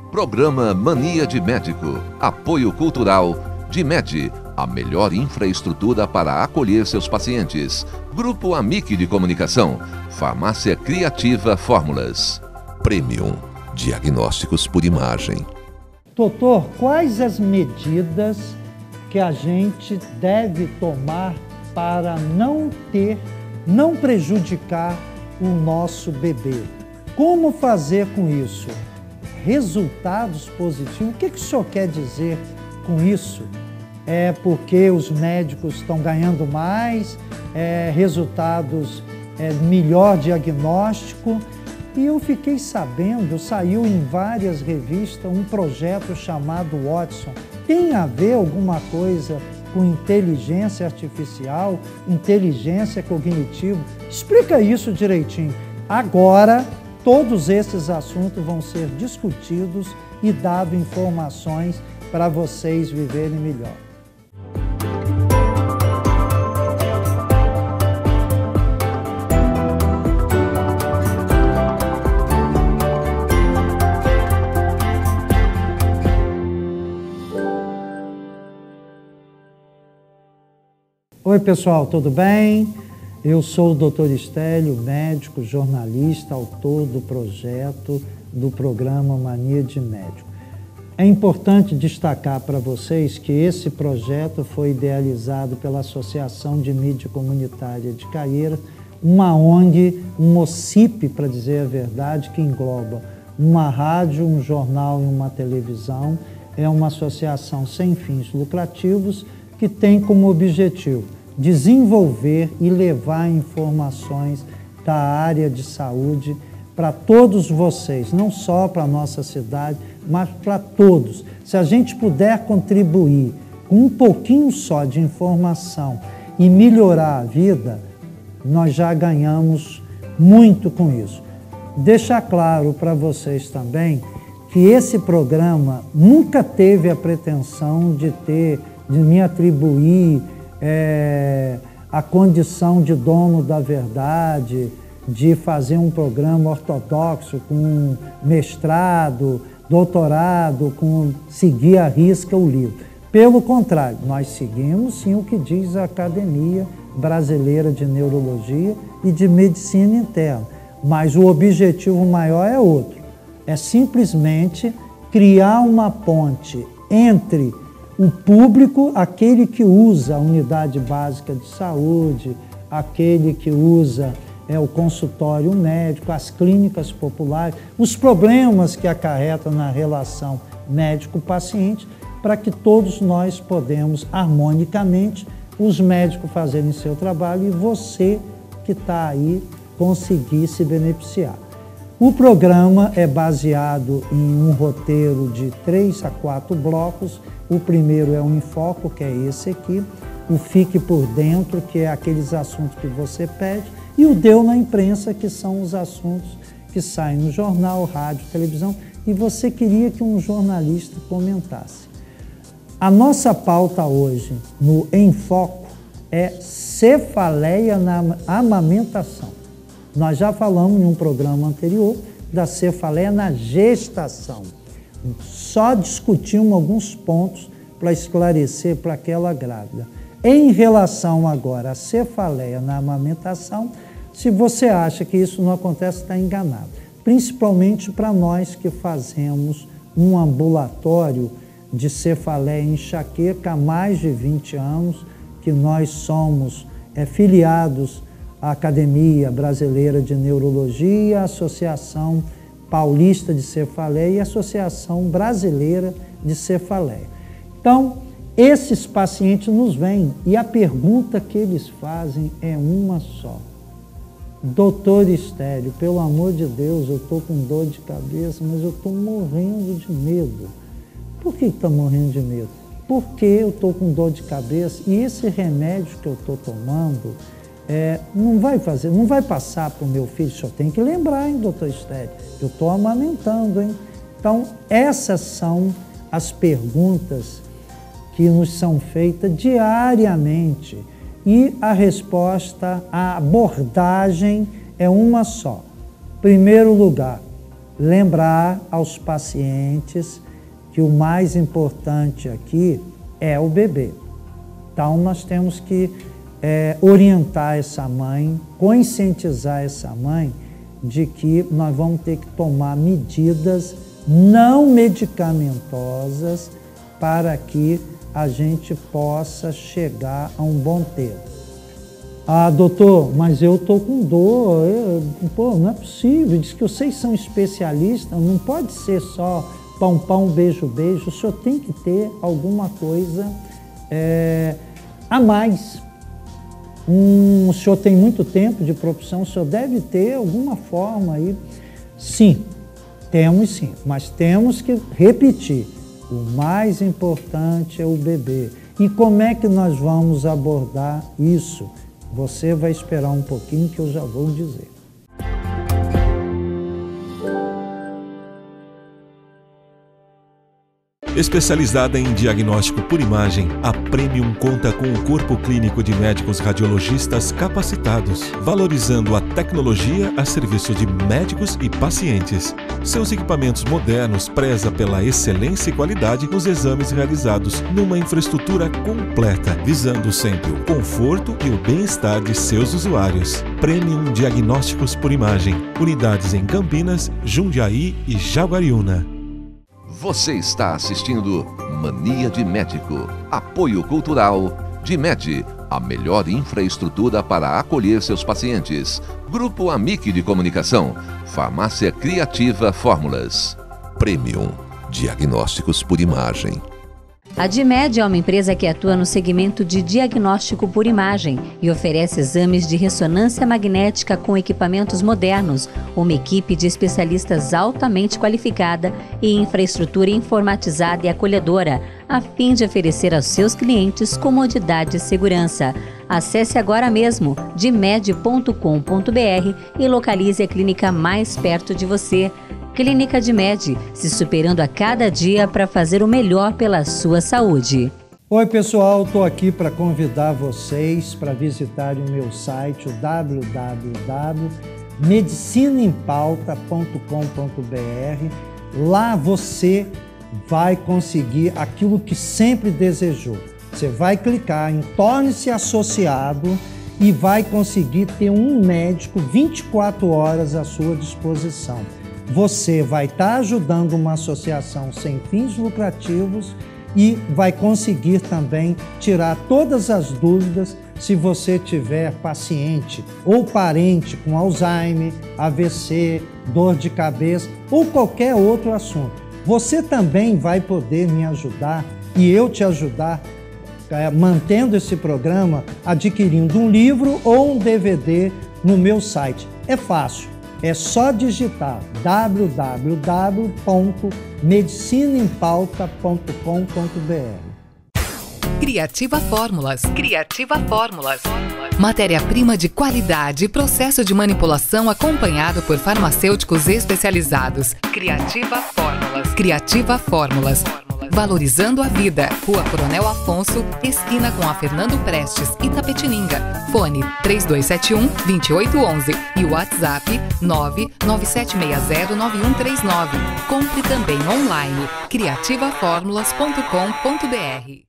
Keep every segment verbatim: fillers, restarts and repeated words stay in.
Programa Mania de Médico. Apoio cultural Dimed, a melhor infraestrutura para acolher seus pacientes. Grupo Amic de Comunicação. Farmácia Criativa Fórmulas. Premium. Diagnósticos por imagem. Doutor, quais as medidas que a gente deve tomar para não ter, não prejudicar o nosso bebê? Como fazer com isso? Resultados positivos? O que, que o senhor quer dizer com isso? É porque os médicos estão ganhando mais, é, resultados, é, melhor diagnóstico. E eu fiquei sabendo, saiu em várias revistas, um projeto chamado Watson. Tem a ver alguma coisa com inteligência artificial, inteligência cognitiva? Explica isso direitinho. Agora, todos esses assuntos vão ser discutidos e dado informações para vocês viverem melhor. Oi pessoal, tudo bem? Eu sou o doutor Estélio, médico, jornalista, autor do projeto do programa Mania de Médico. É importante destacar para vocês que esse projeto foi idealizado pela Associação de Mídia Comunitária de Caieiras, uma O N G, um O C I P, para dizer a verdade, que engloba uma rádio, um jornal e uma televisão. É uma associação sem fins lucrativos que tem como objetivo desenvolver e levar informações da área de saúde para todos vocês, não só para a nossa cidade, mas para todos. Se a gente puder contribuir com um pouquinho só de informação e melhorar a vida, nós já ganhamos muito com isso. Deixar claro para vocês também que esse programa nunca teve a pretensão de ter, de me atribuir É, a condição de dono da verdade, de fazer um programa ortodoxo com mestrado, doutorado, com seguir à risca o livro. Pelo contrário, nós seguimos sim o que diz a Academia Brasileira de Neurologia e de Medicina Interna, mas o objetivo maior é outro, é simplesmente criar uma ponte entre o público, aquele que usa a unidade básica de saúde, aquele que usa é, o consultório médico, as clínicas populares, os problemas que acarretam na relação médico-paciente, para que todos nós podemos, harmonicamente, os médicos fazerem seu trabalho e você que está aí conseguir se beneficiar. O programa é baseado em um roteiro de três a quatro blocos. O primeiro é o Enfoco, que é esse aqui. O Fique por Dentro, que é aqueles assuntos que você pede. E o Deu na Imprensa, que são os assuntos que saem no jornal, rádio, televisão. E você queria que um jornalista comentasse. A nossa pauta hoje, no Enfoco, é cefaleia na amamentação. Nós já falamos em um programa anterior da cefaleia na gestação. Só discutimos alguns pontos para esclarecer para aquela grávida. Em relação agora à cefaleia na amamentação, se você acha que isso não acontece, está enganado. Principalmente para nós que fazemos um ambulatório de cefaleia e enxaqueca há mais de vinte anos, que nós somos é, filiados a Academia Brasileira de Neurologia, a Associação Paulista de Cefaleia e a Associação Brasileira de Cefaleia. Então, esses pacientes nos vêm e a pergunta que eles fazem é uma só. Doutor Estélio, pelo amor de Deus, eu estou com dor de cabeça, mas eu estou morrendo de medo. Por que está morrendo de medo? Porque eu estou com dor de cabeça e esse remédio que eu estou tomando É, não vai fazer, não vai passar para o meu filho, só tem que lembrar, hein, doutor Estélio? Eu estou amamentando, hein? Então, essas são as perguntas que nos são feitas diariamente e a resposta, a abordagem é uma só. Primeiro lugar, lembrar aos pacientes que o mais importante aqui é o bebê. Então, nós temos que é, orientar essa mãe, conscientizar essa mãe de que nós vamos ter que tomar medidas não medicamentosas para que a gente possa chegar a um bom termo. Ah, doutor, mas eu estou com dor, eu, pô, não é possível, diz que vocês são especialistas, não pode ser só pão, pão, beijo, beijo, o senhor tem que ter alguma coisa é, a mais. Hum, o senhor tem muito tempo de profissão, o senhor deve ter alguma forma aí. Sim, temos sim, mas temos que repetir, o mais importante é o bebê. E como é que nós vamos abordar isso? Você vai esperar um pouquinho que eu já vou dizer. Especializada em diagnóstico por imagem, a Premium conta com um corpo clínico de médicos radiologistas capacitados, valorizando a tecnologia a serviço de médicos e pacientes. Seus equipamentos modernos prezam pela excelência e qualidade nos exames realizados numa infraestrutura completa, visando sempre o conforto e o bem-estar de seus usuários. Premium Diagnósticos por Imagem, unidades em Campinas, Jundiaí e Jaguariúna. Você está assistindo Mania de Médico. Apoio Cultural DIMED, a melhor infraestrutura para acolher seus pacientes. Grupo Amic de Comunicação. Farmácia Criativa Fórmulas. Premium Diagnósticos por Imagem. A DIMED é uma empresa que atua no segmento de diagnóstico por imagem e oferece exames de ressonância magnética com equipamentos modernos, uma equipe de especialistas altamente qualificada e infraestrutura informatizada e acolhedora, a fim de oferecer aos seus clientes comodidade e segurança. Acesse agora mesmo dimed ponto com ponto br e localize a clínica mais perto de você. Clínica DIMED, se superando a cada dia para fazer o melhor pela sua saúde. Oi pessoal, estou aqui para convidar vocês para visitarem o meu site, o w w w ponto medicina em pauta ponto com ponto br. Lá você vai conseguir aquilo que sempre desejou. Você vai clicar em torne-se associado e vai conseguir ter um médico vinte e quatro horas à sua disposição. Você vai estar ajudando uma associação sem fins lucrativos e vai conseguir também tirar todas as dúvidas se você tiver paciente ou parente com Alzheimer, A V C, dor de cabeça ou qualquer outro assunto. Você também vai poder me ajudar e eu te ajudar é, mantendo esse programa, adquirindo um livro ou um D V D no meu site. É fácil. É só digitar w w w ponto medicina em pauta ponto com ponto br. Criativa Fórmulas. Criativa Fórmulas. Matéria-prima de qualidade e processo de manipulação acompanhado por farmacêuticos especializados. Criativa Fórmulas. Criativa Fórmulas. Valorizando a vida. Rua Coronel Afonso, esquina com a Fernando Prestes, Itapetininga. Fone três dois sete um, dois oito um um e WhatsApp nove nove sete seis zero nove um três nove. Compre também online criativa fórmulas ponto com ponto br.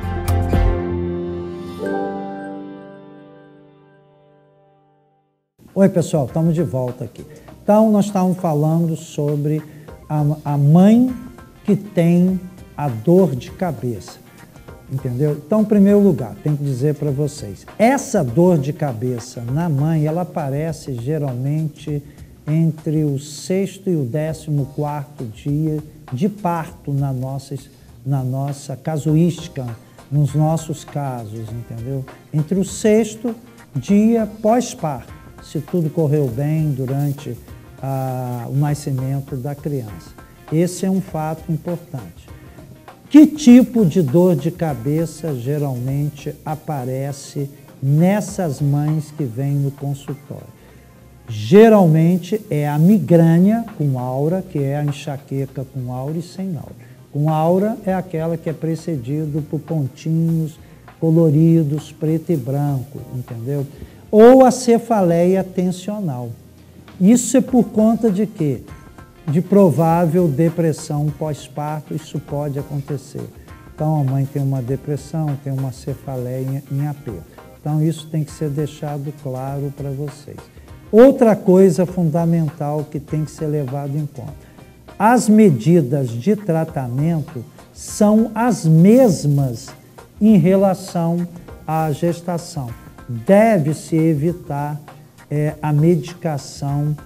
Oi pessoal, estamos de volta aqui. Então nós estávamos falando sobre a, a mãe que tem a dor de cabeça, entendeu? Então, em primeiro lugar, tenho que dizer para vocês, essa dor de cabeça na mãe, ela aparece geralmente entre o sexto e o décimo quarto dia de parto na nossa, na nossa casuística, nos nossos casos, entendeu? Entre o sexto dia pós-parto, se tudo correu bem durante ah, o nascimento da criança. Esse é um fato importante. Que tipo de dor de cabeça geralmente aparece nessas mães que vêm no consultório? Geralmente é a migrânia com aura, que é a enxaqueca com aura e sem aura. Com aura é aquela que é precedida por pontinhos coloridos, preto e branco, entendeu? Ou a cefaleia tensional. Isso é por conta de quê? de provável depressão pós-parto, isso pode acontecer. Então, a mãe tem uma depressão, tem uma cefaleia em aperto. Então, isso tem que ser deixado claro para vocês. Outra coisa fundamental que tem que ser levado em conta. As medidas de tratamento são as mesmas em relação à gestação. Deve-se evitar é, a medicação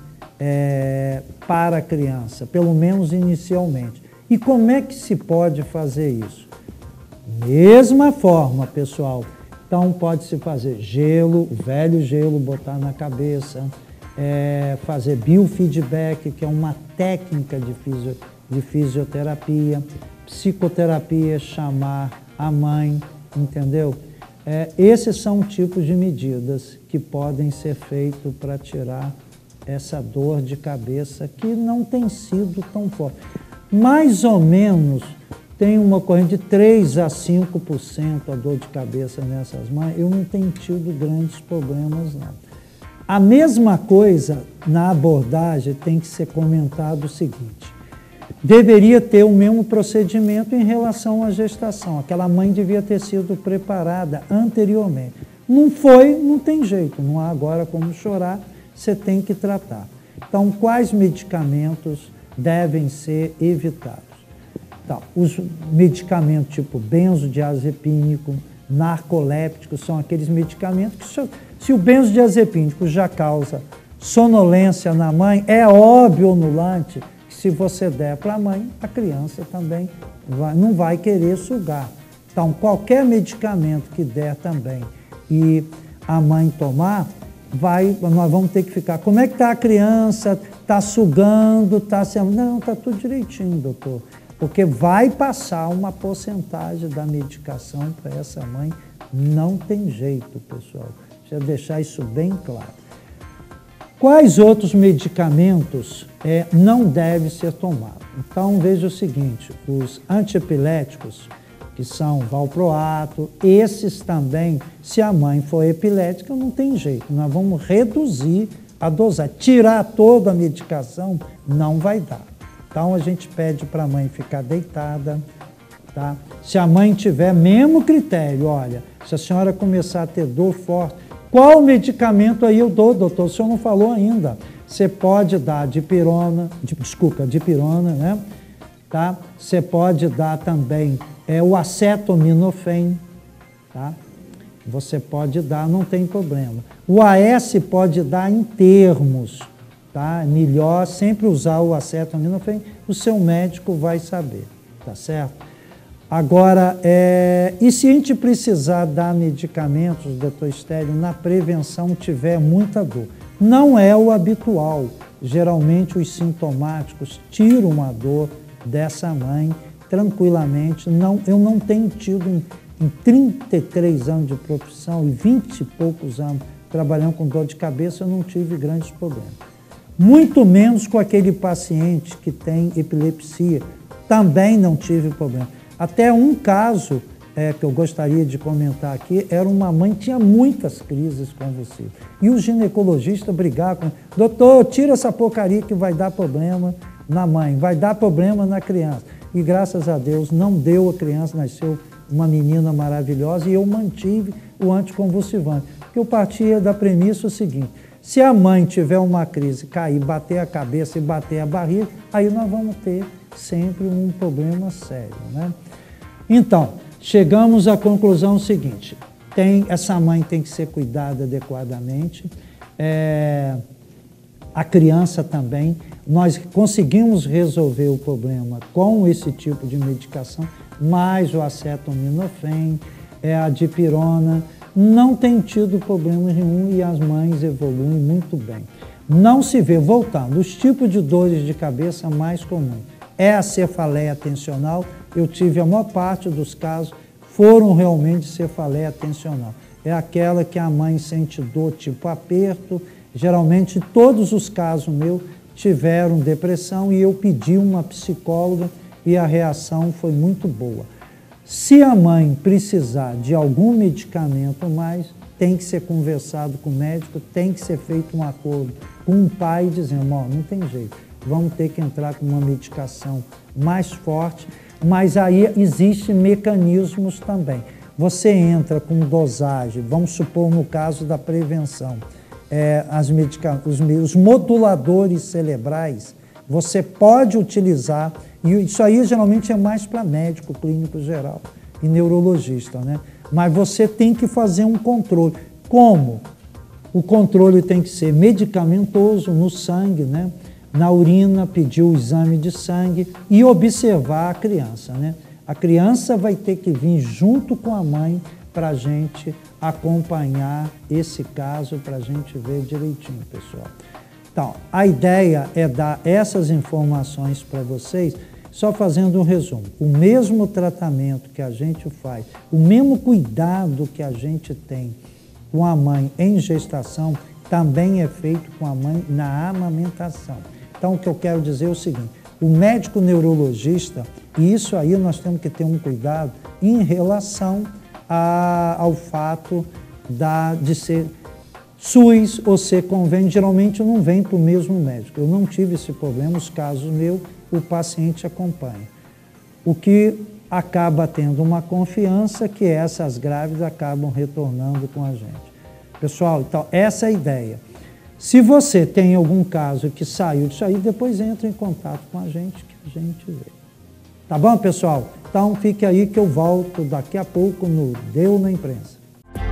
é, para a criança, pelo menos inicialmente. E como é que se pode fazer isso? Mesma forma, pessoal. Então, pode-se fazer gelo, o velho gelo, botar na cabeça, é, fazer biofeedback, que é uma técnica de, fisio, de fisioterapia, psicoterapia, chamar a mãe, entendeu? É, esses são tipos de medidas que podem ser feitos para tirar essa dor de cabeça que não tem sido tão forte. Mais ou menos tem uma corrente de três a cinco por cento a dor de cabeça nessas mães. Eu não tenho tido grandes problemas, não. A mesma coisa na abordagem tem que ser comentado o seguinte: deveria ter o mesmo procedimento em relação à gestação. Aquela mãe devia ter sido preparada anteriormente. Não foi, não tem jeito, não há agora como chorar, você tem que tratar. Então, quais medicamentos devem ser evitados? Então, os medicamentos tipo benzodiazepínico, narcoléptico, são aqueles medicamentos que, se, se o benzodiazepínico já causa sonolência na mãe, é óbvio onulante que se você der para a mãe, a criança também vai, não vai querer sugar. Então, qualquer medicamento que der também e a mãe tomar, vai, nós vamos ter que ficar, como é que está a criança, está sugando, está se... Não, está tudo direitinho, doutor. Porque vai passar uma porcentagem da medicação para essa mãe, não tem jeito, pessoal. Deixa eu deixar isso bem claro. Quais outros medicamentos é, não devem ser tomados? Então, veja o seguinte, os antiepiléticos, que são valproato, esses também, se a mãe for epilética, não tem jeito, nós vamos reduzir a dosagem. Tirar toda a medicação não vai dar. Então, a gente pede para a mãe ficar deitada, tá? Se a mãe tiver mesmo critério, olha, se a senhora começar a ter dor forte, qual medicamento aí eu dou, doutor? O senhor não falou ainda. Você pode dar dipirona, desculpa, dipirona, né? Tá? Você pode dar também é, o acetaminofém, tá? Você pode dar, não tem problema. O A S pode dar em termos, tá? Melhor sempre usar o acetaminofém, o seu médico vai saber, tá certo? Agora, é, e se a gente precisar dar medicamentos, doutor Estélio, na prevenção tiver muita dor? Não é o habitual. Geralmente os sintomáticos tiram a dor dessa mãe tranquilamente. Não, eu não tenho tido em, em trinta e três anos de profissão e vinte e poucos anos trabalhando com dor de cabeça, eu não tive grandes problemas. Muito menos com aquele paciente que tem epilepsia, também não tive problema. Até um caso é, que eu gostaria de comentar aqui, era uma mãe que tinha muitas crises convulsivas. E o ginecologista brigava com ele, doutor, tira essa porcaria que vai dar problema na mãe, vai dar problema na criança. E graças a Deus não deu, a criança nasceu uma menina maravilhosa e eu mantive o anticonvulsivante. Porque eu partia da premissa o seguinte, se a mãe tiver uma crise, cair, bater a cabeça e bater a barriga, aí nós vamos ter sempre um problema sério, né? Então, chegamos à conclusão seguinte, tem, essa mãe tem que ser cuidada adequadamente, é, a criança também, nós conseguimos resolver o problema com esse tipo de medicação, mais o acetaminofém, é, a dipirona, não tem tido problema nenhum e as mães evoluem muito bem. Não se vê, voltando, os tipos de dores de cabeça mais comuns. É a cefaleia tensional, eu tive a maior parte dos casos, foram realmente cefaleia tensional. É aquela que a mãe sente dor tipo aperto, geralmente todos os casos meus tiveram depressão e eu pedi uma psicóloga e a reação foi muito boa. Se a mãe precisar de algum medicamento mais, tem que ser conversado com o médico, tem que ser feito um acordo com o pai dizendo, ó, não tem jeito. vamos ter que entrar com uma medicação mais forte, mas aí existem mecanismos também. Você entra com dosagem, vamos supor no caso da prevenção, é, as medica os, os moduladores cerebrais, você pode utilizar, e isso aí geralmente é mais para médico, clínico geral e neurologista, né? Mas você tem que fazer um controle. Como? O controle tem que ser medicamentoso no sangue, né? Na urina, pedir o exame de sangue e observar a criança, né? A criança vai ter que vir junto com a mãe para a gente acompanhar esse caso, para a gente ver direitinho, pessoal. Então, a ideia é dar essas informações para vocês, só fazendo um resumo. O mesmo tratamento que a gente faz, o mesmo cuidado que a gente tem com a mãe em gestação, também é feito com a mãe na amamentação. Então, o que eu quero dizer é o seguinte, o médico neurologista, e isso aí nós temos que ter um cuidado em relação a, ao fato da, de ser SUS ou ser convênio, geralmente não vem para o mesmo médico. Eu não tive esse problema, os casos meus, o paciente acompanha. O que acaba tendo uma confiança que essas grávidas acabam retornando com a gente. Pessoal, então essa é a ideia. Se você tem algum caso que saiu disso aí, depois entra em contato com a gente que a gente vê. Tá bom, pessoal? Então fique aí que eu volto daqui a pouco no Deu na Imprensa.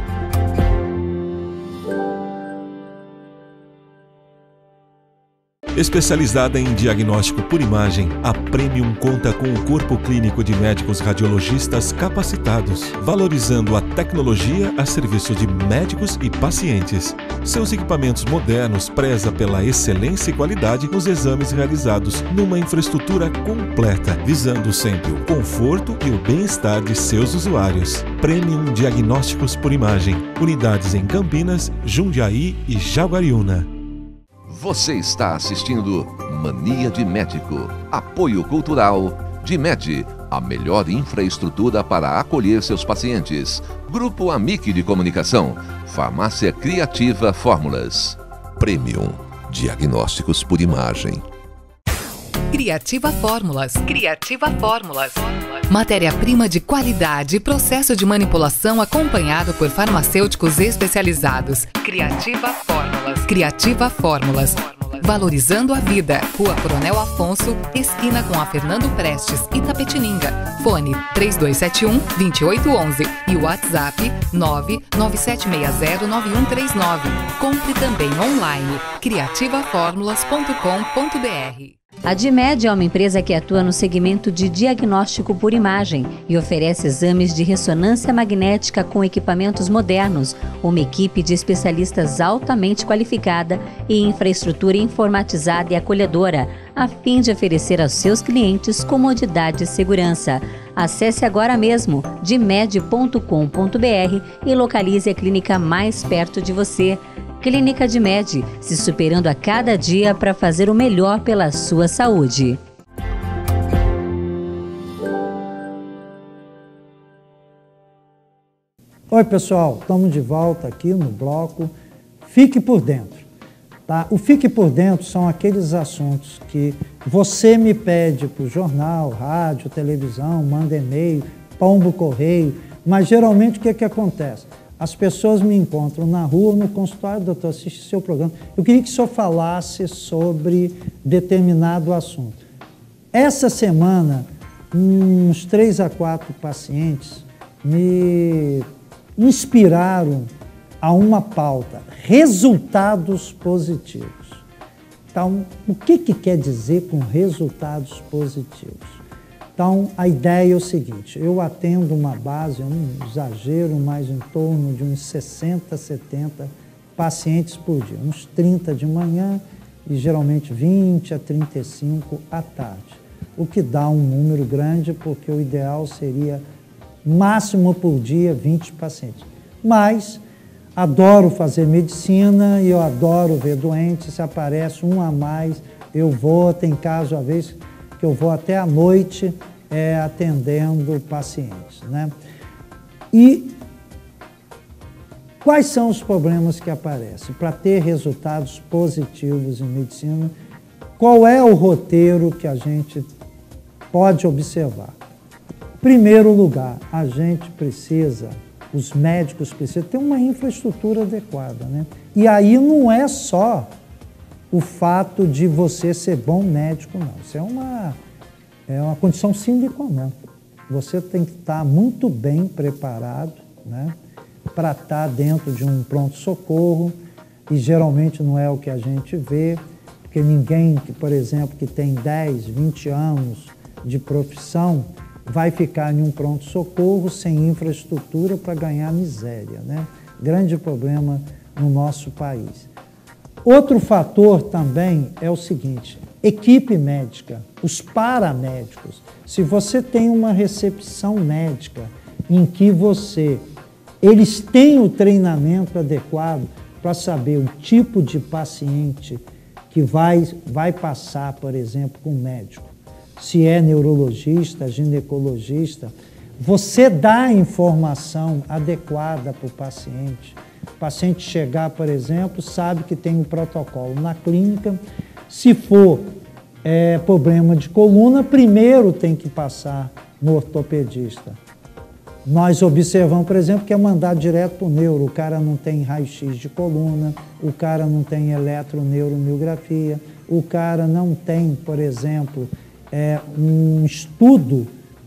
Especializada em diagnóstico por imagem, a Premium conta com um corpo clínico de médicos radiologistas capacitados, valorizando a tecnologia a serviço de médicos e pacientes. Seus equipamentos modernos prezam pela excelência e qualidade nos exames realizados numa infraestrutura completa, visando sempre o conforto e o bem-estar de seus usuários. Premium Diagnósticos por Imagem, unidades em Campinas, Jundiaí e Jaguariúna. Você está assistindo Mania de Médico. Apoio Cultural DIMED, a melhor infraestrutura para acolher seus pacientes. Grupo Amic de Comunicação. Farmácia Criativa Fórmulas. Premium Diagnósticos por Imagem. Criativa Fórmulas. Criativa Fórmulas. Matéria-prima de qualidade e processo de manipulação acompanhado por farmacêuticos especializados. Criativa Fórmulas. Criativa Fórmulas. Valorizando a vida. Rua Coronel Afonso, esquina com a Fernando Prestes, Itapetininga. Fone três dois sete um, dois oito um um e WhatsApp nove nove sete seis zero nove um três nove. Compre também online. criativa fórmulas ponto com ponto br. A DIMED é uma empresa que atua no segmento de diagnóstico por imagem e oferece exames de ressonância magnética com equipamentos modernos, uma equipe de especialistas altamente qualificada e infraestrutura informatizada e acolhedora, a fim de oferecer aos seus clientes comodidade e segurança. Acesse agora mesmo dimed ponto com ponto br e localize a clínica mais perto de você. Clínica DIMED, se superando a cada dia para fazer o melhor pela sua saúde. Oi, pessoal, estamos de volta aqui no bloco Fique por Dentro. Tá? O Fique por Dentro são aqueles assuntos que você me pede para o jornal, rádio, televisão, manda e-mail, pombo correio, mas geralmente o que, que acontece? As pessoas me encontram na rua, no consultório, doutor, assiste seu programa. Eu queria que o senhor falasse sobre determinado assunto. Essa semana, uns três a quatro pacientes me inspiraram a uma pauta, resultados positivos. Então, o que, que quer dizer com resultados positivos? Então, a ideia é o seguinte, eu atendo uma base, um exagero, mais em torno de uns sessenta, setenta pacientes por dia, uns trinta de manhã e geralmente vinte a trinta e cinco à tarde, o que dá um número grande, porque o ideal seria máximo por dia vinte pacientes. Mas adoro fazer medicina e eu adoro ver doentes, se aparece um a mais, eu vou, tem caso às vezes que eu vou até à noite é, atendendo pacientes, né? E quais são os problemas que aparecem? Para ter resultados positivos em medicina, Qual é o roteiro que a gente pode observar? Em primeiro lugar, a gente precisa, os médicos precisam ter uma infraestrutura adequada, né? E aí não é só o fato de você ser bom médico, não. Isso é uma, é uma condição sine qua non. Você tem que estar muito bem preparado, né, para estar dentro de um pronto-socorro, e geralmente não é o que a gente vê, porque ninguém, que, por exemplo, que tem dez, vinte anos de profissão, vai ficar em um pronto-socorro sem infraestrutura para ganhar miséria, né? Grande problema no nosso país. Outro fator também é o seguinte, equipe médica, os paramédicos. Se você tem uma recepção médica em que você, eles têm o treinamento adequado para saber o tipo de paciente que vai, vai passar, por exemplo, com o médico, se é neurologista, ginecologista, você dá a informação adequada para o paciente. O paciente chegar, por exemplo, sabe que tem um protocolo na clínica. Se for é, problema de coluna, primeiro tem que passar no ortopedista. Nós observamos, por exemplo, que é mandar direto para o neuro. O cara não tem raio-x de coluna, o cara não tem eletroneuromiografia, o cara não tem, por exemplo, é, um estudo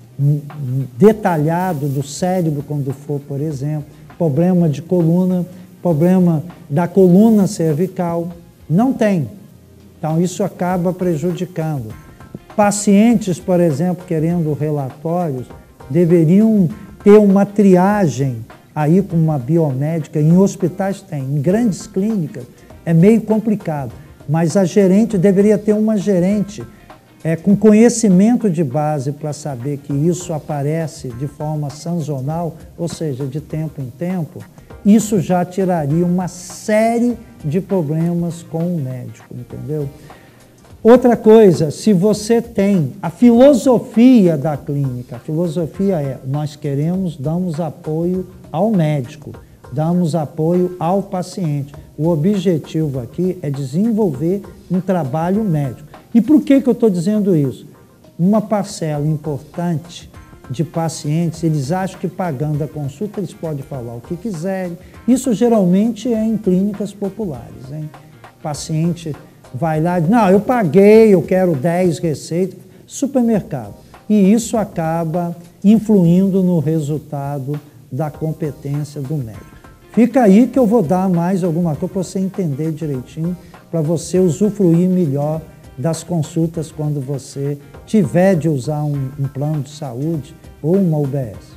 detalhado do cérebro quando for, por exemplo, problema de coluna, problema da coluna cervical, não tem. Então, isso acaba prejudicando. Pacientes, por exemplo, querendo relatórios, deveriam ter uma triagem aí com uma biomédica. Em hospitais tem, em grandes clínicas é meio complicado, mas a gerente deveria ter uma gerente é, com conhecimento de base para saber que isso aparece de forma sazonal, ou seja, de tempo em tempo. Isso já tiraria uma série de problemas com o médico, entendeu? Outra coisa, se você tem a filosofia da clínica, a filosofia é, nós queremos, damos apoio ao médico, damos apoio ao paciente. O objetivo aqui é desenvolver um trabalho médico. E por que que eu estou dizendo isso? Uma parcela importante de pacientes, eles acham que pagando a consulta eles podem falar o que quiserem. Isso geralmente é em clínicas populares, hein? O paciente vai lá e diz, não, eu paguei, eu quero dez receitas, supermercado. E isso acaba influindo no resultado da competência do médico. Fica aí que eu vou dar mais alguma coisa para você entender direitinho, para você usufruir melhor das consultas quando você tiver de usar um, um plano de saúde ou uma U B S.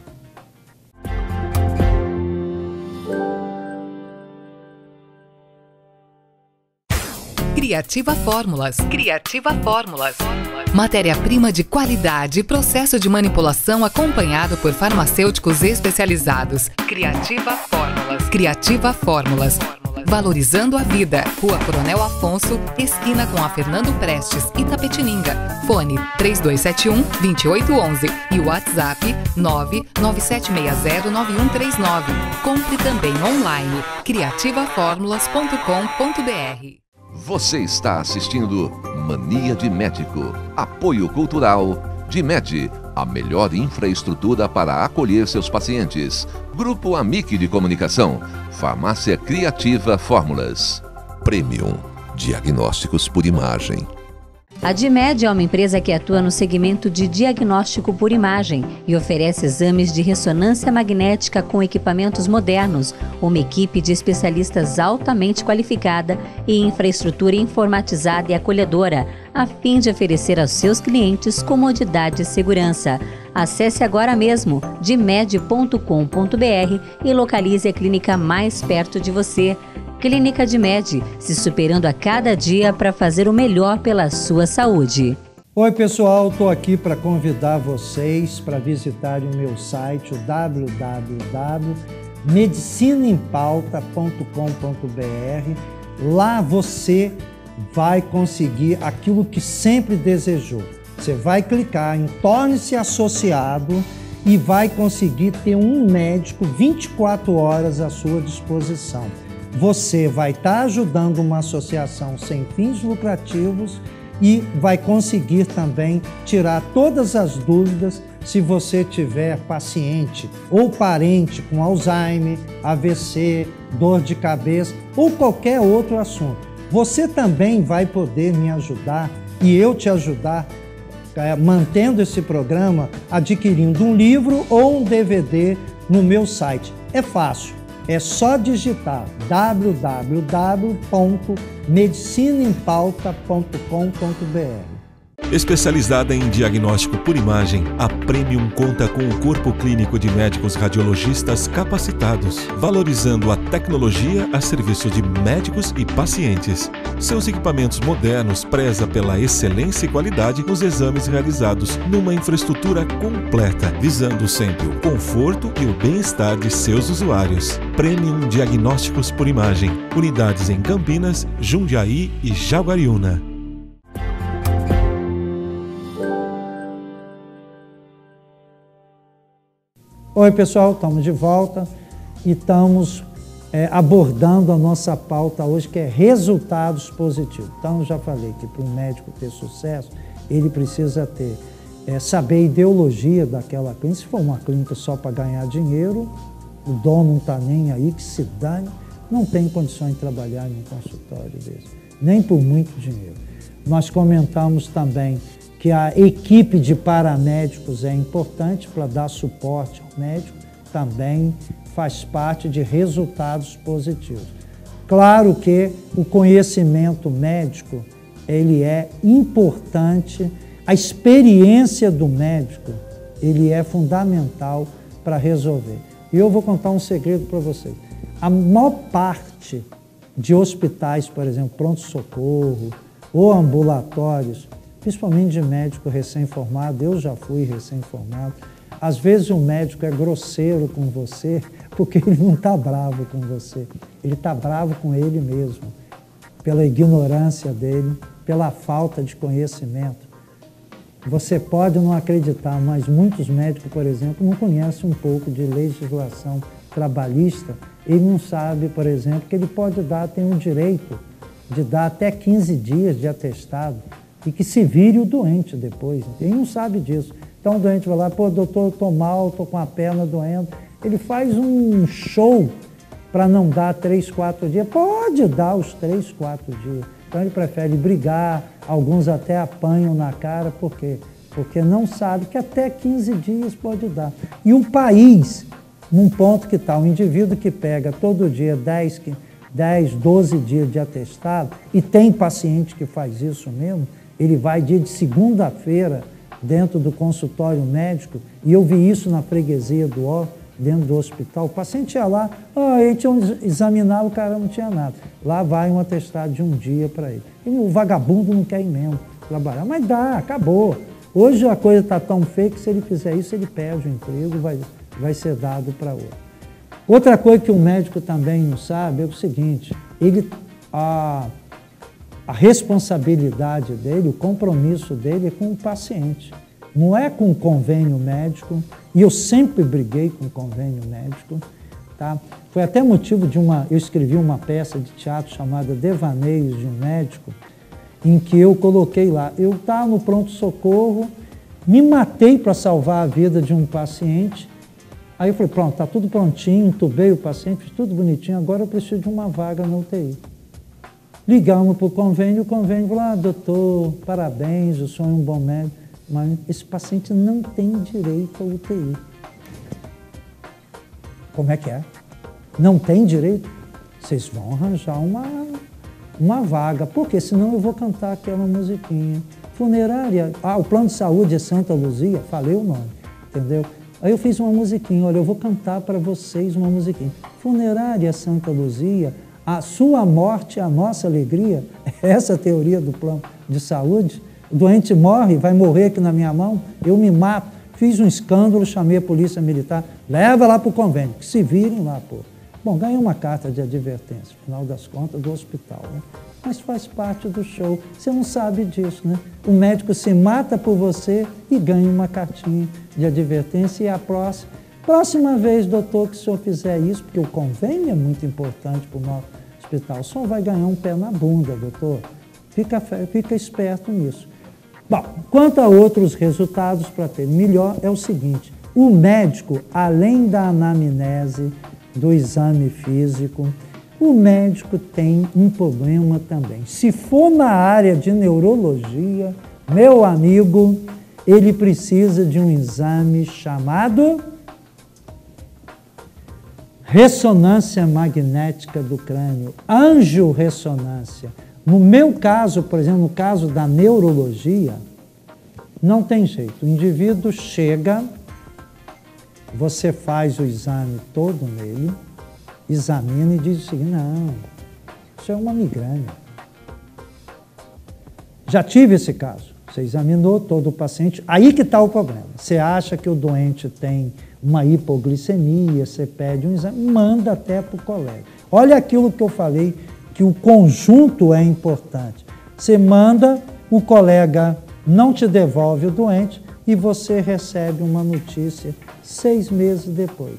Criativa Fórmulas. Criativa Fórmulas. Matéria-prima de qualidade e processo de manipulação acompanhado por farmacêuticos especializados. Criativa Fórmulas. Criativa Fórmulas. Valorizando a vida. Rua Coronel Afonso, esquina com a Fernando Prestes, Itapetininga. Fone três dois sete um, dois oito um um e WhatsApp nove nove sete seis zero nove um três nove. Compre também online criativa fórmulas ponto com ponto br. Você está assistindo Mania de Médico. Apoio Cultural DIMED, a melhor infraestrutura para acolher seus pacientes. Grupo Amic de Comunicação. Farmácia Criativa Fórmulas. Premium Diagnósticos por Imagem. A DIMED é uma empresa que atua no segmento de diagnóstico por imagem e oferece exames de ressonância magnética com equipamentos modernos, uma equipe de especialistas altamente qualificada e infraestrutura informatizada e acolhedora, a fim de oferecer aos seus clientes comodidade e segurança. Acesse agora mesmo dimed ponto com ponto br e localize a clínica mais perto de você. Clínica DIMED, se superando a cada dia para fazer o melhor pela sua saúde. Oi pessoal, estou aqui para convidar vocês para visitarem o meu site, o w w w ponto medicina em pauta ponto com ponto br. Lá você vai conseguir aquilo que sempre desejou. Você vai clicar em torne-se associado e vai conseguir ter um médico vinte e quatro horas à sua disposição. Você vai estar ajudando uma associação sem fins lucrativos e vai conseguir também tirar todas as dúvidas se você tiver paciente ou parente com Alzheimer, A V C, dor de cabeça ou qualquer outro assunto. Você também vai poder me ajudar e eu te ajudar é, mantendo esse programa, adquirindo um livro ou um D V D no meu site. É fácil, é só digitar w w w ponto medicina em pauta ponto com ponto b r. Especializada em diagnóstico por imagem, a Premium conta com um corpo clínico de médicos radiologistas capacitados, valorizando a tecnologia a serviço de médicos e pacientes. Seus equipamentos modernos prezam pela excelência e qualidade nos exames realizados numa infraestrutura completa, visando sempre o conforto e o bem-estar de seus usuários. Premium Diagnósticos por Imagem, unidades em Campinas, Jundiaí e Jaguariúna. Oi pessoal, estamos de volta e estamos é, abordando a nossa pauta hoje, que é resultados positivos. Então, eu já falei que para um médico ter sucesso, ele precisa ter, é, saber a ideologia daquela clínica. Se for uma clínica só para ganhar dinheiro, o dono não está nem aí, que se dane, não tem condições de trabalhar em um consultório desse, nem por muito dinheiro. Nós comentamos também que a equipe de paramédicos é importante para dar suporte ao médico, também faz parte de resultados positivos. Claro que o conhecimento médico, ele é importante, a experiência do médico, ele é fundamental para resolver. E eu vou contar um segredo para vocês. A maior parte de hospitais, por exemplo, pronto-socorro ou ambulatórios, principalmente de médico recém-formado, eu já fui recém-formado, às vezes o médico é grosseiro com você porque ele não está bravo com você, ele está bravo com ele mesmo, pela ignorância dele, pela falta de conhecimento. Você pode não acreditar, mas muitos médicos, por exemplo, não conhecem um pouco de legislação trabalhista, ele não sabe, por exemplo, que ele pode dar, tem o direito de dar até quinze dias de atestado, e que se vire o doente depois. Ele não sabe disso. Então o doente vai lá, pô, doutor, eu estou mal, estou com a perna doendo. Ele faz um show para não dar três, quatro dias. Pode dar os três, quatro dias. Então ele prefere brigar, alguns até apanham na cara. Por quê? Porque não sabe que até quinze dias pode dar. E o país, num ponto que está, um indivíduo que pega todo dia dez, doze dias de atestado, e tem paciente que faz isso mesmo, ele vai dia de segunda-feira dentro do consultório médico, e eu vi isso na freguesia do Ó, dentro do hospital. O paciente ia lá, ah, a gente examinava, o cara não tinha nada. Lá vai um atestado de um dia para ele. E o vagabundo não quer ir mesmo trabalhar, mas dá, acabou. Hoje a coisa está tão feia que se ele fizer isso, ele perde o emprego, vai, vai ser dado para outro. Outra coisa que o médico também não sabe é o seguinte, ele... A, A responsabilidade dele, o compromisso dele é com o paciente, não é com o convênio médico, e eu sempre briguei com o convênio médico, tá? Foi até motivo de uma, eu escrevi uma peça de teatro chamada Devaneios de um Médico, em que eu coloquei lá, eu estava no pronto-socorro, me matei para salvar a vida de um paciente, aí eu falei, pronto, está tudo prontinho, entubei o paciente, fiz tudo bonitinho, agora eu preciso de uma vaga na U T I. Ligamos para o convênio, o convênio falou, ah, doutor, parabéns, o senhor é um bom médico, mas esse paciente não tem direito à U T I. Como é que é? Não tem direito? Vocês vão arranjar uma, uma vaga, porque senão eu vou cantar aquela musiquinha. Funerária, ah, o plano de saúde é Santa Luzia, falei o nome, entendeu? Aí eu fiz uma musiquinha, olha, eu vou cantar para vocês uma musiquinha. Funerária Santa Luzia, a sua morte é a nossa alegria. Essa é a teoria do plano de saúde. O doente morre, vai morrer aqui na minha mão, eu me mato. Fiz um escândalo, chamei a polícia militar, leva lá para o convênio, que se virem lá, pô. Bom, ganhei uma carta de advertência, final das contas, do hospital, né? Mas faz parte do show, você não sabe disso, né? O médico se mata por você e ganha uma cartinha de advertência e a próxima, próxima vez, doutor, que o senhor fizer isso, porque o convênio é muito importante para o nosso hospital, o senhor vai ganhar um pé na bunda, doutor. Fica, fica esperto nisso. Bom, quanto a outros resultados para ter melhor, é o seguinte, o médico, além da anamnese, do exame físico, o médico tem um problema também. Se for na área de neurologia, meu amigo, ele precisa de um exame chamado ressonância magnética do crânio, angiorressonância. No meu caso, por exemplo, no caso da neurologia, não tem jeito. O indivíduo chega, você faz o exame todo nele, examina e diz o seguinte, não, isso é uma migrânia. Já tive esse caso. Você examinou todo o paciente, aí que está o problema. Você acha que o doente tem uma hipoglicemia, você pede um exame, manda até para o colega. Olha aquilo que eu falei, que o conjunto é importante. Você manda, o colega não te devolve o doente e você recebe uma notícia seis meses depois.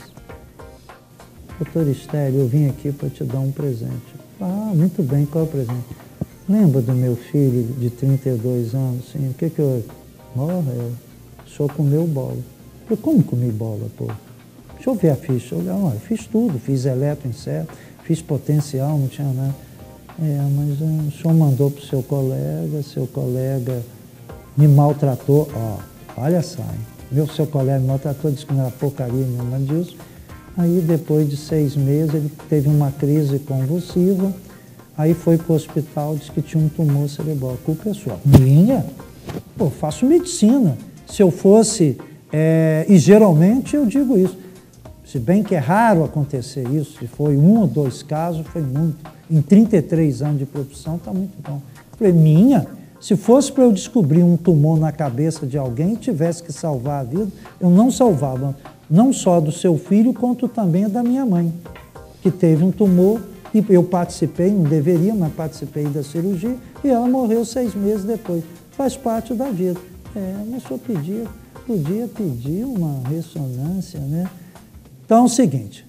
Doutor Estélio, eu vim aqui para te dar um presente. Ah, muito bem, qual é o presente? Lembra do meu filho de trinta e dois anos? Sim, o que que eu... Morreu. O senhor comeu bola. Eu, como comi bola, pô? Deixa eu ver a ficha. Eu, não, eu fiz tudo, fiz eletroinseto, fiz potencial, não tinha nada. É, mas uh, o senhor mandou para o seu colega, seu colega me maltratou. Ó, olha só, hein? Meu seu colega me maltratou, disse que não era porcaria nenhuma disso. Aí, depois de seis meses, ele teve uma crise convulsiva. Aí foi para o hospital, disse que tinha um tumor cerebral. A culpa é sua. Minha? Pô, faço medicina. Se eu fosse... É, e geralmente eu digo isso. Se bem que é raro acontecer isso, se foi um ou dois casos, foi muito. Em trinta e três anos de profissão, está muito bom. Eu falei, minha? Se fosse para eu descobrir um tumor na cabeça de alguém e tivesse que salvar a vida, eu não salvava, não só do seu filho, quanto também da minha mãe, que teve um tumor. E eu participei, não deveria, mas participei da cirurgia, e ela morreu seis meses depois. Faz parte da vida. É, mas só pedia, podia pedir uma ressonância, né? Então é o seguinte,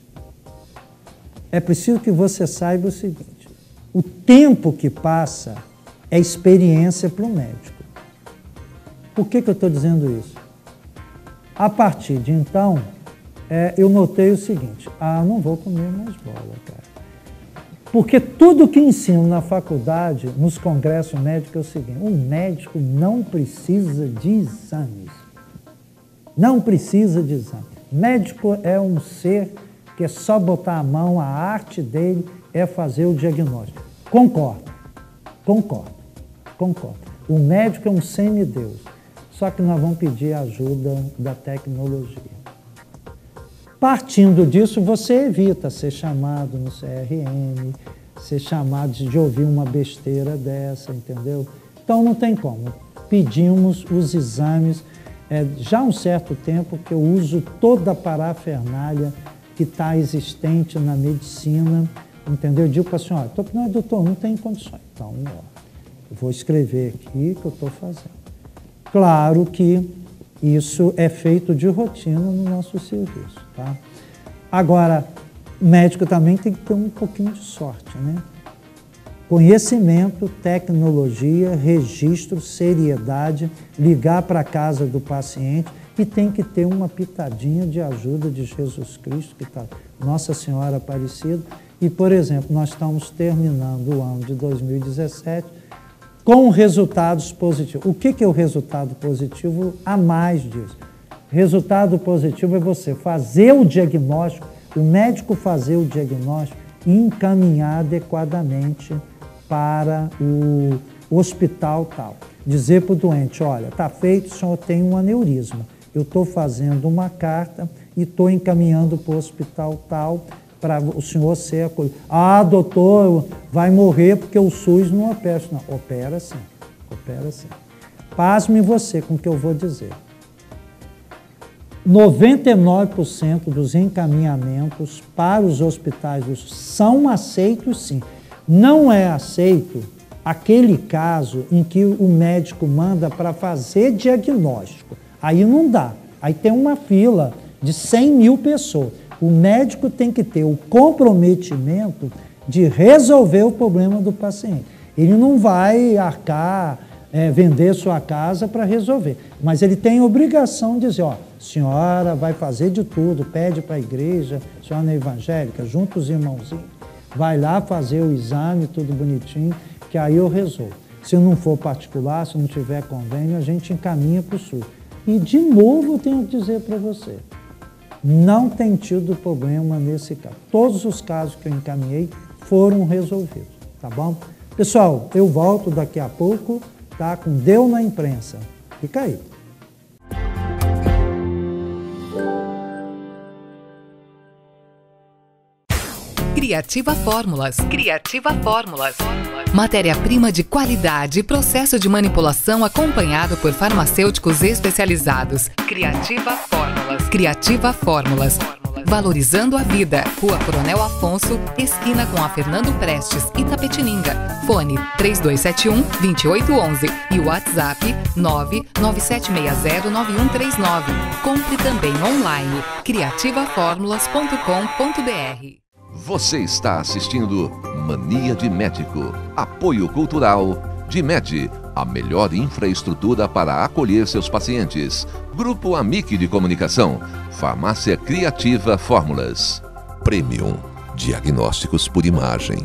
é preciso que você saiba o seguinte, o tempo que passa é experiência para o médico. Por que que eu estou dizendo isso? A partir de então, é, eu notei o seguinte, ah, não vou comer mais bola, cara. Porque tudo que ensino na faculdade, nos congressos médicos, é o seguinte, o médico não precisa de exames. Não precisa de exames. Médico é um ser que é só botar a mão, a arte dele é fazer o diagnóstico. Concordo, concordo, concordo. O médico é um semideus, só que nós vamos pedir a ajuda da tecnologia. Partindo disso, você evita ser chamado no C R M, ser chamado de ouvir uma besteira dessa, entendeu? Então não tem como. Pedimos os exames, é, já há um certo tempo que eu uso toda a parafernália que está existente na medicina, entendeu? Eu digo para a senhora, não, doutor, não tem condições. Então, ó, eu vou escrever aqui o que eu estou fazendo. Claro que isso é feito de rotina no nosso serviço, tá? Agora, o médico também tem que ter um pouquinho de sorte, né? Conhecimento, tecnologia, registro, seriedade, ligar para a casa do paciente e tem que ter uma pitadinha de ajuda de Jesus Cristo, que está Nossa Senhora Aparecida. E, por exemplo, nós estamos terminando o ano de dois mil e dezessete com resultados positivos. O que que é o resultado positivo a mais disso? Resultado positivo é você fazer o diagnóstico, o médico fazer o diagnóstico e encaminhar adequadamente para o hospital tal. Dizer para o doente, olha, está feito, o senhor tem um aneurisma. Eu estou fazendo uma carta e estou encaminhando para o hospital tal para o senhor ser acolhido. Ah, doutor, vai morrer porque o SUS não opera. Não, opera sim, opera sim. Pasme você com o que eu vou dizer. noventa e nove por cento dos encaminhamentos para os hospitais do SUS são aceitos sim. Não é aceito aquele caso em que o médico manda para fazer diagnóstico. Aí não dá. Aí tem uma fila de cem mil pessoas. O médico tem que ter o comprometimento de resolver o problema do paciente. Ele não vai arcar, é, vender sua casa para resolver. Mas ele tem obrigação de dizer, ó, senhora vai fazer de tudo, pede para a igreja, senhora evangélica, junta os irmãozinhos, vai lá fazer o exame, tudo bonitinho, que aí eu resolvo. Se não for particular, se não tiver convênio, a gente encaminha para o SUS. E, de novo, eu tenho que dizer para você, não tem tido problema nesse caso. Todos os casos que eu encaminhei foram resolvidos, tá bom? Pessoal, eu volto daqui a pouco, tá? Com Deu na Imprensa. Fica aí. Criativa Fórmulas. Criativa Fórmulas. Matéria-prima de qualidade e processo de manipulação acompanhado por farmacêuticos especializados. Criativa Fórmulas. Criativa Fórmulas. Valorizando a vida. Rua Coronel Afonso, esquina com a Fernando Prestes, Itapetininga. Fone três dois sete um, dois oito um um e WhatsApp nove nove sete seis zero nove um três nove. Compre também online. criativa fórmulas ponto com ponto br. Você está assistindo Mania de Médico. Apoio Cultural DIMED, a melhor infraestrutura para acolher seus pacientes. Grupo Amic de Comunicação. Farmácia Criativa Fórmulas. Premium Diagnósticos por Imagem.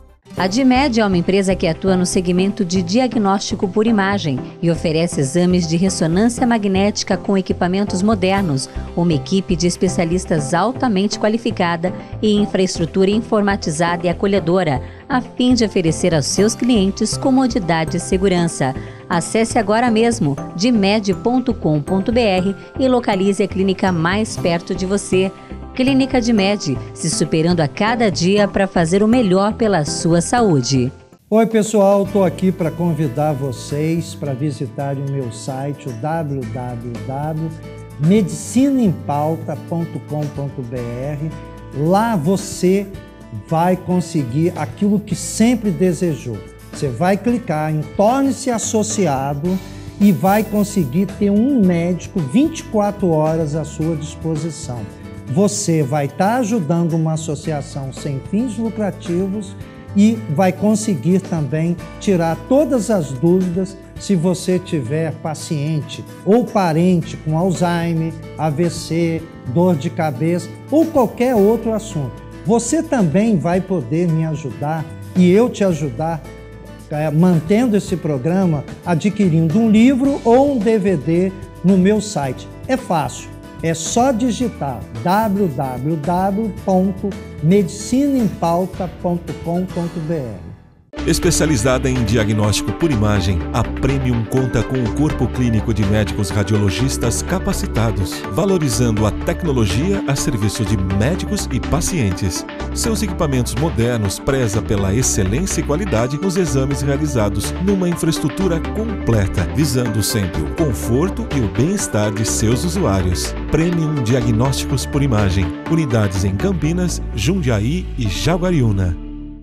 A DIMED é uma empresa que atua no segmento de diagnóstico por imagem e oferece exames de ressonância magnética com equipamentos modernos, uma equipe de especialistas altamente qualificada e infraestrutura informatizada e acolhedora, a fim de oferecer aos seus clientes comodidade e segurança. Acesse agora mesmo dimed ponto com ponto br e localize a clínica mais perto de você. Clínica DIMED, se superando a cada dia para fazer o melhor pela sua saúde. Oi pessoal, estou aqui para convidar vocês para visitarem o meu site, o w w w ponto medicina em pauta ponto com ponto br. Lá você vai conseguir aquilo que sempre desejou. Você vai clicar em Torne-se Associado e vai conseguir ter um médico vinte e quatro horas à sua disposição. Você vai estar ajudando uma associação sem fins lucrativos e vai conseguir também tirar todas as dúvidas se você tiver paciente ou parente com Alzheimer, A V C, dor de cabeça ou qualquer outro assunto. Você também vai poder me ajudar e eu te ajudar é, mantendo esse programa, adquirindo um livro ou um D V D no meu site. É fácil. É só digitar w w w ponto medicina em pauta ponto com ponto br. Especializada em diagnóstico por imagem, a Premium conta com um corpo clínico de médicos radiologistas capacitados, valorizando a tecnologia a serviço de médicos e pacientes. Seus equipamentos modernos prezam pela excelência e qualidade nos exames realizados numa infraestrutura completa, visando sempre o conforto e o bem-estar de seus usuários. Premium Diagnósticos por Imagem, unidades em Campinas, Jundiaí e Jaguariúna.